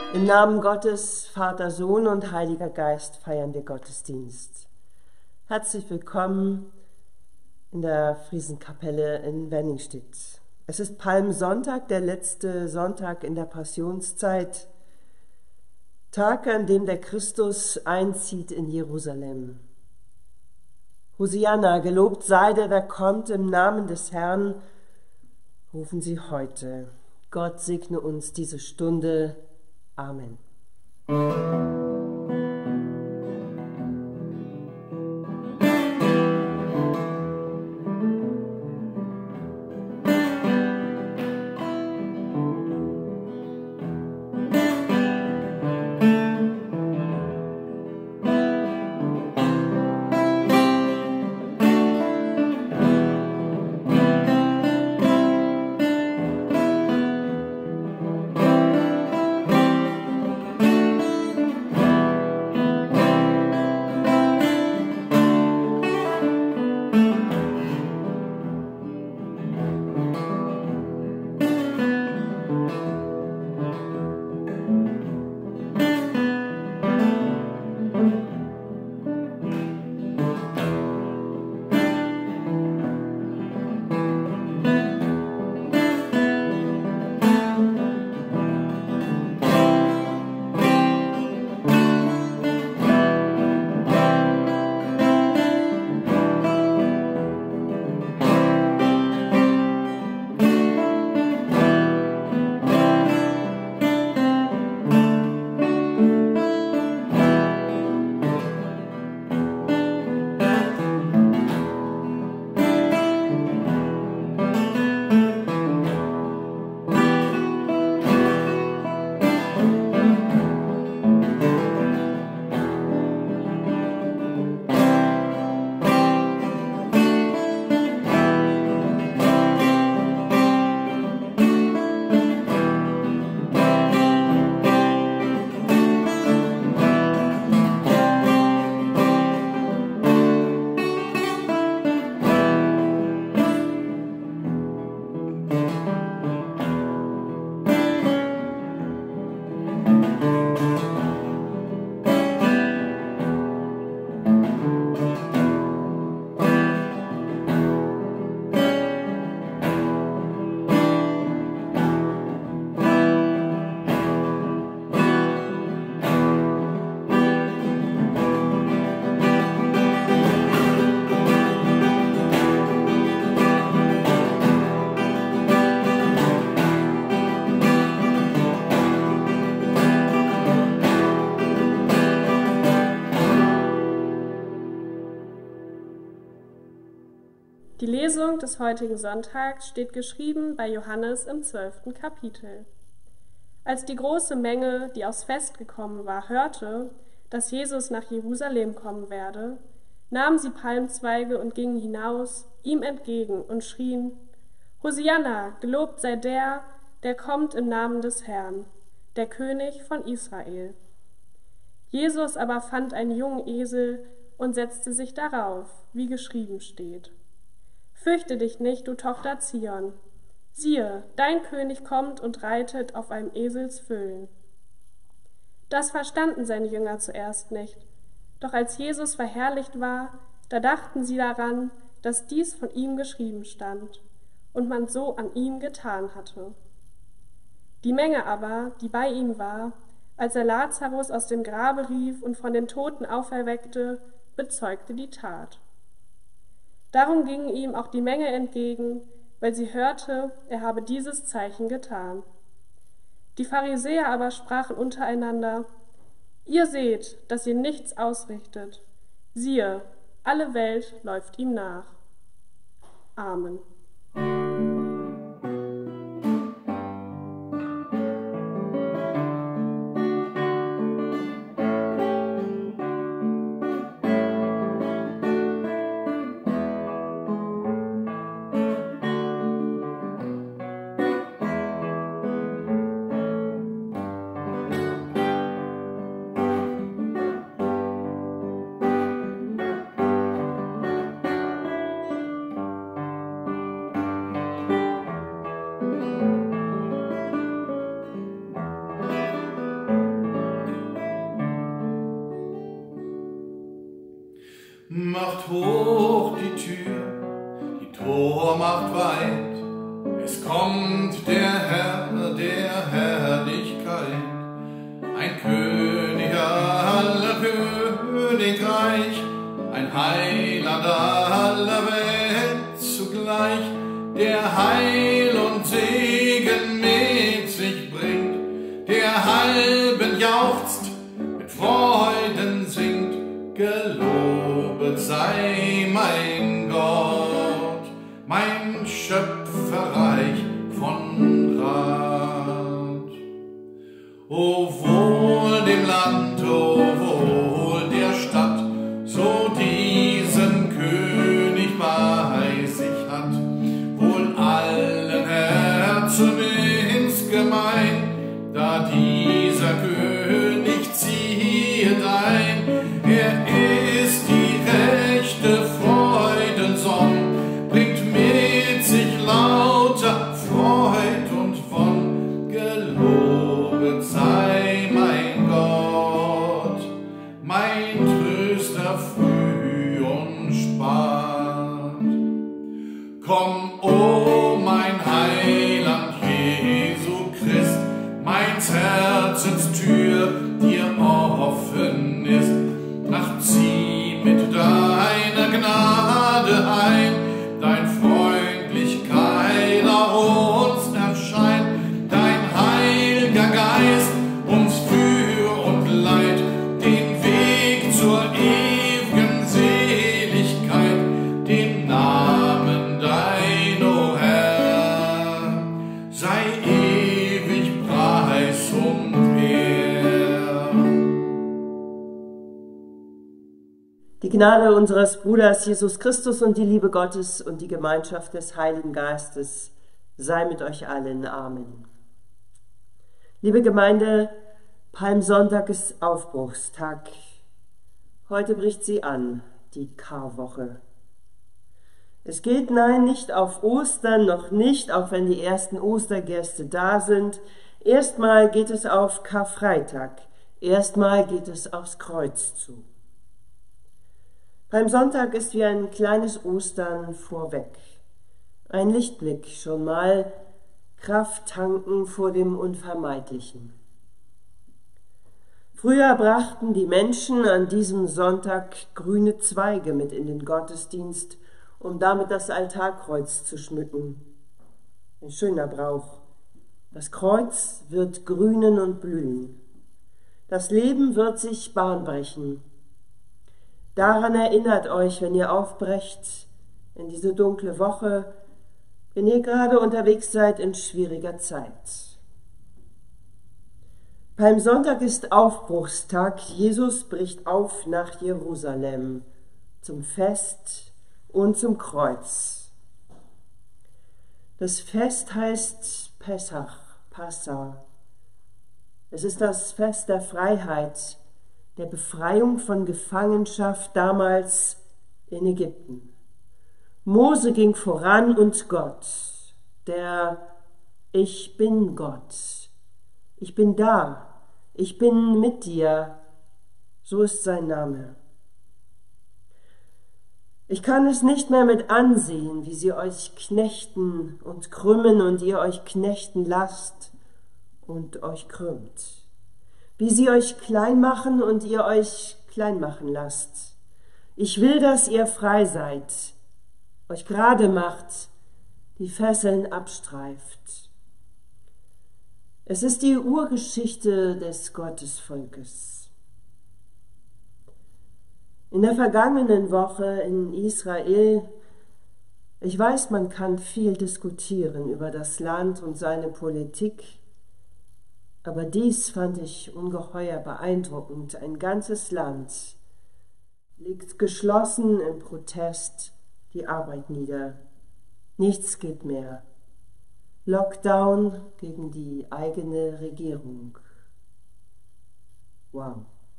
Im Namen Gottes, Vater, Sohn und Heiliger Geist feiern wir Gottesdienst. Herzlich willkommen in der Friesenkapelle in Wenningstedt. Es ist Palmsonntag, der letzte Sonntag in der Passionszeit, Tag, an dem der Christus einzieht in Jerusalem. Hosianna, gelobt sei der, der kommt im Namen des Herrn, rufen sie heute. Gott segne uns diese Stunde. Amen. Die Lesung des heutigen Sonntags steht geschrieben bei Johannes im 12. Kapitel. Als die große Menge, die aufs Fest gekommen war, hörte, dass Jesus nach Jerusalem kommen werde, nahmen sie Palmzweige und gingen hinaus ihm entgegen und schrien: Hosianna, gelobt sei der, der kommt im Namen des Herrn, der König von Israel. Jesus aber fand einen jungen Esel und setzte sich darauf, wie geschrieben steht: Fürchte dich nicht, du Tochter Zion. Siehe, dein König kommt und reitet auf einem Eselsfüllen. Das verstanden seine Jünger zuerst nicht. Doch als Jesus verherrlicht war, da dachten sie daran, dass dies von ihm geschrieben stand und man so an ihm getan hatte. Die Menge aber, die bei ihm war, als er Lazarus aus dem Grabe rief und von den Toten auferweckte, bezeugte die Tat. Darum ging ihm auch die Menge entgegen, weil sie hörte, er habe dieses Zeichen getan. Die Pharisäer aber sprachen untereinander: Ihr seht, dass ihr nichts ausrichtet. Siehe, alle Welt läuft ihm nach. Amen. macht hoch die Tür, die Tor macht weit. Es kommt der Herr der Herrlichkeit, ein König aller Königreich, ein Heiland aller Welt zugleich, der Heil und Segen mit sich bringt, der halben jauchzt, mit Freuden singt, gelobet sei mein Gott, mein Schöpferreich von Rat. O wohl dem Land, o wohl der Stadt, so diesen König bei sich hat, wohl allen Herzen insgemein, da dieser König ziehet ein. Er ist die rechte Freudensonn, bringt mit sich lauter Freud und Wonn. Gelobet sei mein Gott, mein Tröster früh und spät. Komm, o mein Heiland Jesu Christ, meins Herzens Tür dir offen ist. Ach, zieh mit deiner Gnade ein, dein Freundlichkeit auf uns erscheint, dein Heil'ger Geist uns Für und Leid, den Weg zur ewigen Seligkeit, den Namen dein, o Herr, sei ewig Preis und Ehr. Die Gnade unseres Bruders Jesus Christus und die Liebe Gottes und die Gemeinschaft des Heiligen Geistes sei mit euch allen. Amen. Liebe Gemeinde, Palmsonntag ist Aufbruchstag. Heute bricht sie an, die Karwoche. Es geht, nein, nicht auf Ostern, noch nicht, auch wenn die ersten Ostergäste da sind. Erstmal geht es auf Karfreitag. Erstmal geht es aufs Kreuz zu. Palmsonntag ist wie ein kleines Ostern vorweg. Ein Lichtblick schon mal, Kraft tanken vor dem Unvermeidlichen. Früher brachten die Menschen an diesem Sonntag grüne Zweige mit in den Gottesdienst, um damit das Altarkreuz zu schmücken. Ein schöner Brauch. Das Kreuz wird grünen und blühen. Das Leben wird sich Bahn brechen. Daran erinnert euch, wenn ihr aufbrecht in diese dunkle Woche, wenn ihr gerade unterwegs seid in schwieriger Zeit. Palmsonntag ist Aufbruchstag. Jesus bricht auf nach Jerusalem zum Fest und zum Kreuz. Das Fest heißt Pessach, Passa. Es ist das Fest der Freiheit, der Befreiung von Gefangenschaft damals in Ägypten. Mose ging voran und Gott, der Ich bin Gott. Ich bin da, ich bin mit dir, so ist sein Name. Ich kann es nicht mehr mit ansehen, wie sie euch knechten und krümmen und ihr euch knechten lasst und euch krümmt. Wie sie euch klein machen und ihr euch klein machen lasst. Ich will, dass ihr frei seid, euch gerade macht, die Fesseln abstreift. Es ist die Urgeschichte des Gottesvolkes. In der vergangenen Woche in Israel, ich weiß, man kann viel diskutieren über das Land und seine Politik, aber dies fand ich ungeheuer beeindruckend. Ein ganzes Land legt geschlossen im Protest die Arbeit nieder. Nichts geht mehr. Lockdown gegen die eigene Regierung. Wow.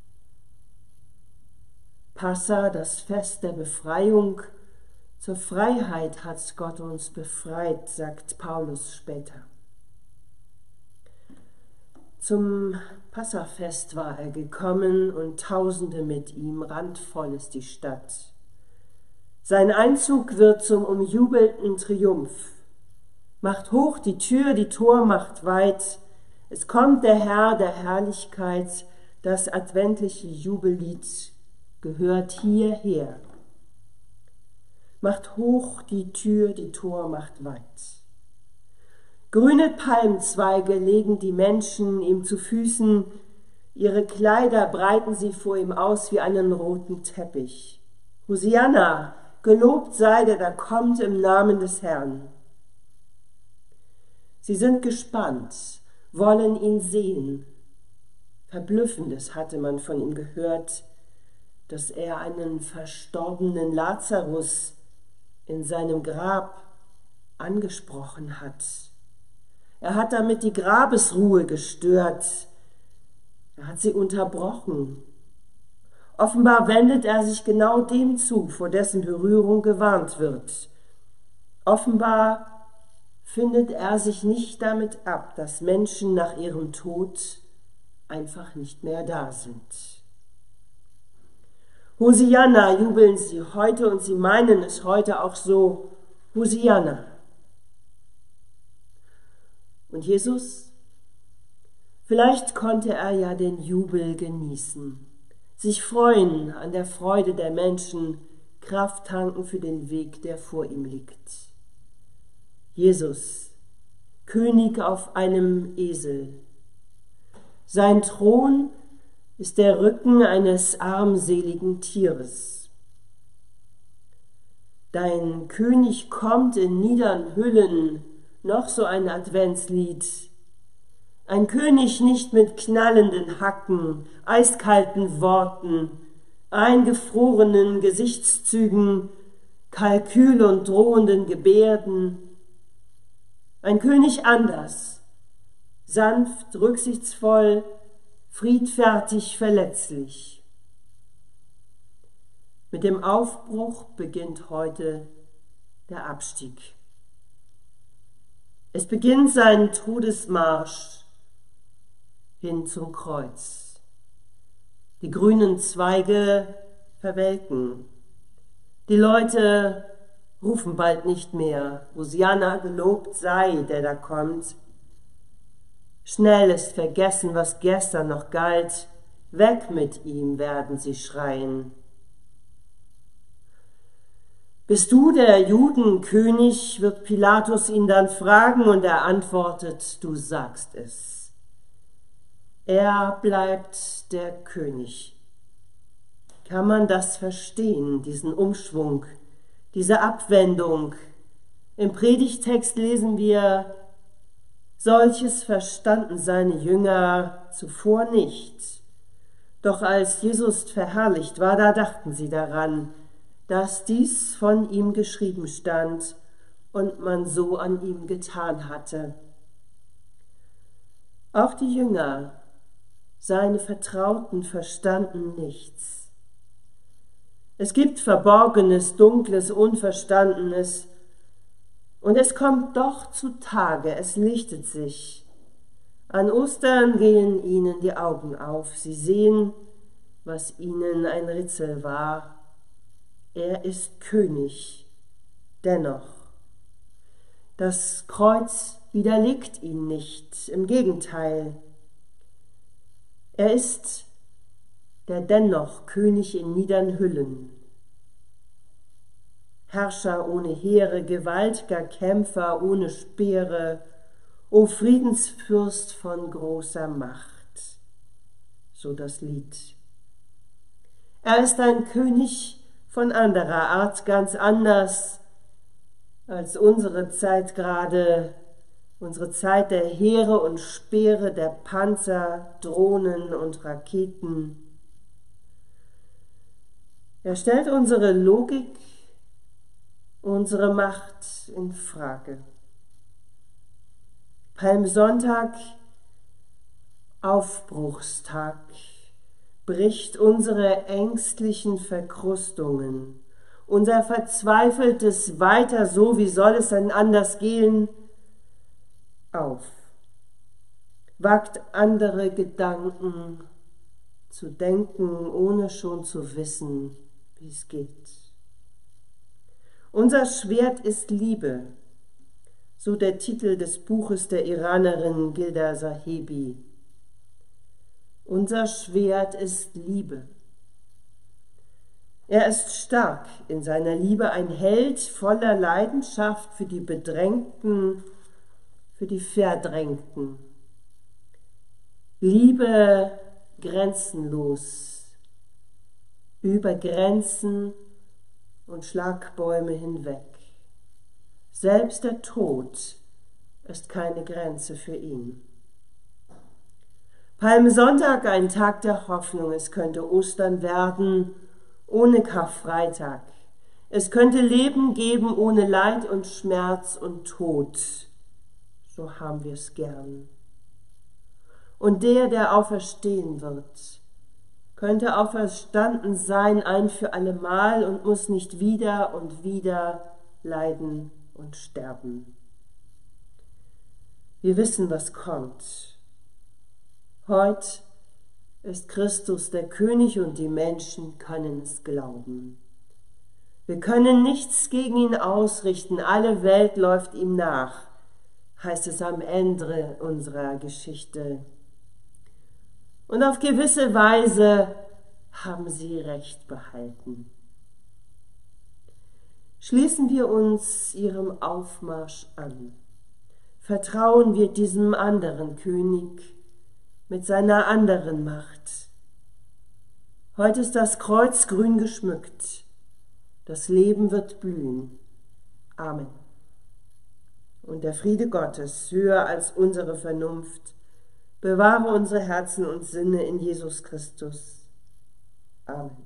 Passa, das Fest der Befreiung. Zur Freiheit hat Gott uns befreit, sagt Paulus später. Zum Passafest war er gekommen und Tausende mit ihm, randvoll ist die Stadt. Sein Einzug wird zum umjubelten Triumph. Macht hoch die Tür, die Tor macht weit. Es kommt der Herr der Herrlichkeit, das adventliche Jubellied gehört hierher. Macht hoch die Tür, die Tor macht weit. Grüne Palmzweige legen die Menschen ihm zu Füßen, ihre Kleider breiten sie vor ihm aus wie einen roten Teppich. Hosianna, gelobt sei der da kommt im Namen des Herrn. Sie sind gespannt, wollen ihn sehen. Verblüffendes hatte man von ihm gehört, dass er einen verstorbenen Lazarus in seinem Grab angesprochen hat. Er hat damit die Grabesruhe gestört. Er hat sie unterbrochen. Offenbar wendet er sich genau dem zu, vor dessen Berührung gewarnt wird. Offenbar findet er sich nicht damit ab, dass Menschen nach ihrem Tod einfach nicht mehr da sind. Hosianna jubeln sie heute und sie meinen es heute auch so, Hosianna. Und Jesus? Vielleicht konnte er ja den Jubel genießen, sich freuen an der Freude der Menschen, Kraft tanken für den Weg, der vor ihm liegt. Jesus, König auf einem Esel. Sein Thron ist der Rücken eines armseligen Tieres. Dein König kommt in niedern Hüllen, noch so ein Adventslied. Ein König nicht mit knallenden Hacken, eiskalten Worten, eingefrorenen Gesichtszügen, Kalkül und drohenden Gebärden. Ein König anders, sanft, rücksichtsvoll, friedfertig, verletzlich. Mit dem Aufbruch beginnt heute der Abstieg. Es beginnt sein Todesmarsch hin zum Kreuz. Die grünen Zweige verwelken. Die Leute rufen bald nicht mehr, Hosianna, gelobt sei, der da kommt. Schnell ist vergessen, was gestern noch galt, weg mit ihm, werden sie schreien. Bist du der Judenkönig, wird Pilatus ihn dann fragen, und er antwortet, du sagst es. Er bleibt der König. Kann man das verstehen, diesen Umschwung, diese Abwendung? Im Predigtext lesen wir, solches verstanden seine Jünger zuvor nicht. Doch als Jesus verherrlicht war, da dachten sie daran, dass dies von ihm geschrieben stand und man so an ihm getan hatte. Auch die Jünger, seine Vertrauten, verstanden nichts. Es gibt Verborgenes, Dunkles, Unverstandenes, und es kommt doch zutage, es lichtet sich. An Ostern gehen ihnen die Augen auf, sie sehen, was ihnen ein Rätsel war. Er ist König, dennoch. Das Kreuz widerlegt ihn nicht, im Gegenteil. Er ist der dennoch König in niedern Hüllen. Herrscher ohne Heere, gewaltiger Kämpfer ohne Speere, o Friedensfürst von großer Macht. So das Lied. Er ist ein König von anderer Art, ganz anders als unsere Zeit gerade, unsere Zeit der Heere und Speere, der Panzer, Drohnen und Raketen. Er stellt unsere Logik, unsere Macht in Frage. Palmsonntag, Aufbruchstag, bricht unsere ängstlichen Verkrustungen, unser verzweifeltes Weiter so, wie soll es denn anders gehen, auf, wagt andere Gedanken zu denken, ohne schon zu wissen, wie es geht. Unser Schwert ist Liebe, so der Titel des Buches der Iranerin Gilda Sahebi. Unser Schwert ist Liebe. Er ist stark in seiner Liebe, ein Held voller Leidenschaft für die Bedrängten, für die Verdrängten. Liebe grenzenlos, über Grenzen und Schlagbäume hinweg. Selbst der Tod ist keine Grenze für ihn. Palmsonntag, ein Tag der Hoffnung. Es könnte Ostern werden ohne Karfreitag. Es könnte Leben geben ohne Leid und Schmerz und Tod. So haben wir es gern. Und der auferstehen wird, könnte auferstanden sein ein für allemal und muss nicht wieder und wieder leiden und sterben. Wir wissen, was kommt. Heute ist Christus der König und die Menschen können es glauben. Wir können nichts gegen ihn ausrichten, alle Welt läuft ihm nach, heißt es am Ende unserer Geschichte. Und auf gewisse Weise haben sie Recht behalten. Schließen wir uns ihrem Aufmarsch an. Vertrauen wir diesem anderen König mit seiner anderen Macht. Heute ist das Kreuz grün geschmückt. Das Leben wird blühen. Amen. Und der Friede Gottes, höher als unsere Vernunft, bewahre unsere Herzen und Sinne in Jesus Christus. Amen.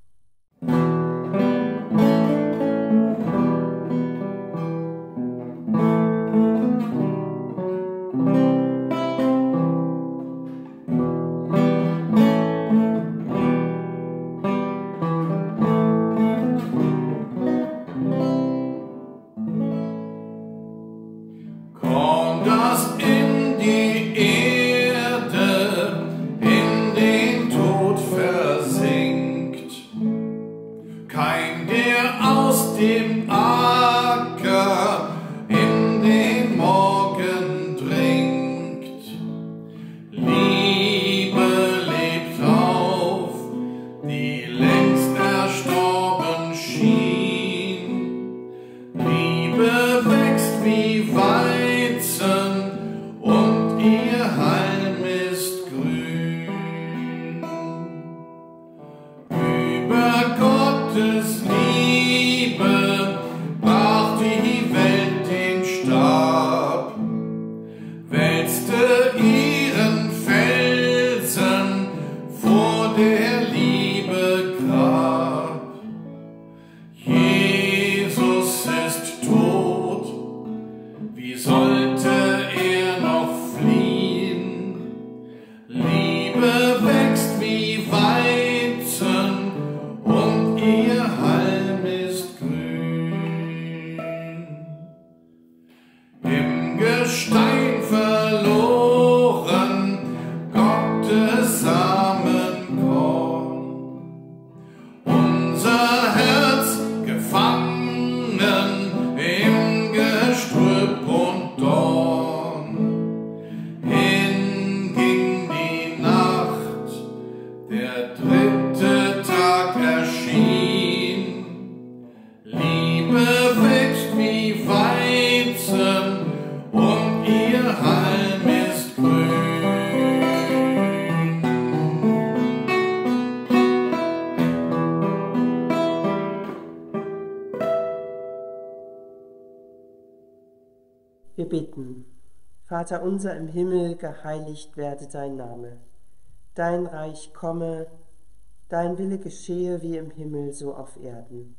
Wir bitten, Vater unser im Himmel, geheiligt werde dein Name. Dein Reich komme, dein Wille geschehe wie im Himmel, so auf Erden.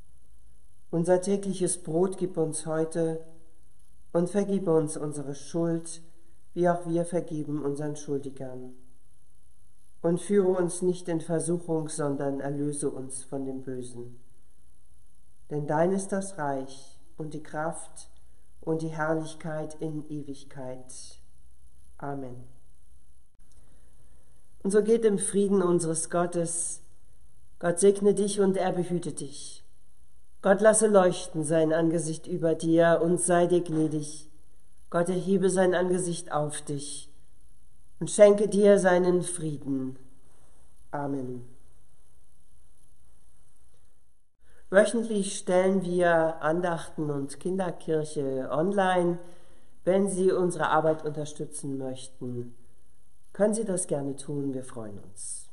Unser tägliches Brot gib uns heute und vergib uns unsere Schuld, wie auch wir vergeben unseren Schuldigern. Und führe uns nicht in Versuchung, sondern erlöse uns von dem Bösen. Denn dein ist das Reich und die Kraft und die Herrlichkeit in Ewigkeit. Amen. Und so geht im Frieden unseres Gottes. Gott segne dich und er behüte dich. Gott lasse leuchten sein Angesicht über dir und sei dir gnädig. Gott erhebe sein Angesicht auf dich und schenke dir seinen Frieden. Amen. Wöchentlich stellen wir Andachten und Kinderkirche online. Wenn Sie unsere Arbeit unterstützen möchten, können Sie das gerne tun. Wir freuen uns.